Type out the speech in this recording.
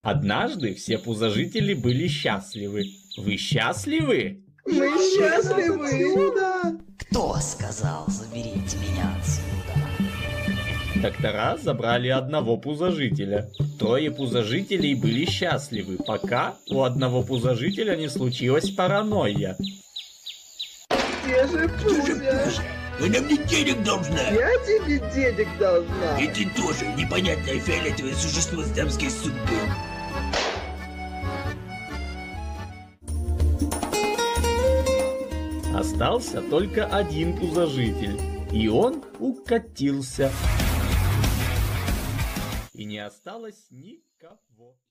Однажды все пузожители были счастливы. Вы счастливы? Мы счастливы! Кто сказал, заберите меня отсюда? Доктора забрали одного пузожителя. Трое пузожителей были счастливы, пока у одного пузожителя не случилась паранойя. Где же Пузя? Она мне денег должна! Я тебе денег должна! И ты тоже, непонятное фиолетовое существо с дамской судьбы. Остался только один пузожитель, и он укатился. И не осталось никого.